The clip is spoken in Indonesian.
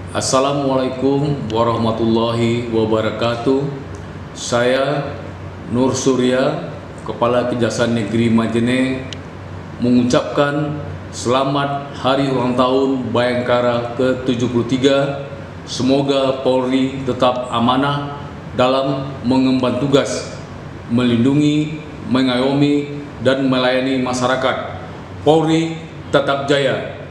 Assalamualaikum warahmatullahi wabarakatuh. Saya Nur Surya, Kepala Kejaksaan Negeri Majene, mengucapkan selamat Hari Ulang Tahun Bayangkara ke-73. Semoga Polri tetap amanah dalam mengemban tugas, melindungi, mengayomi, dan melayani masyarakat. Polri tetap jaya.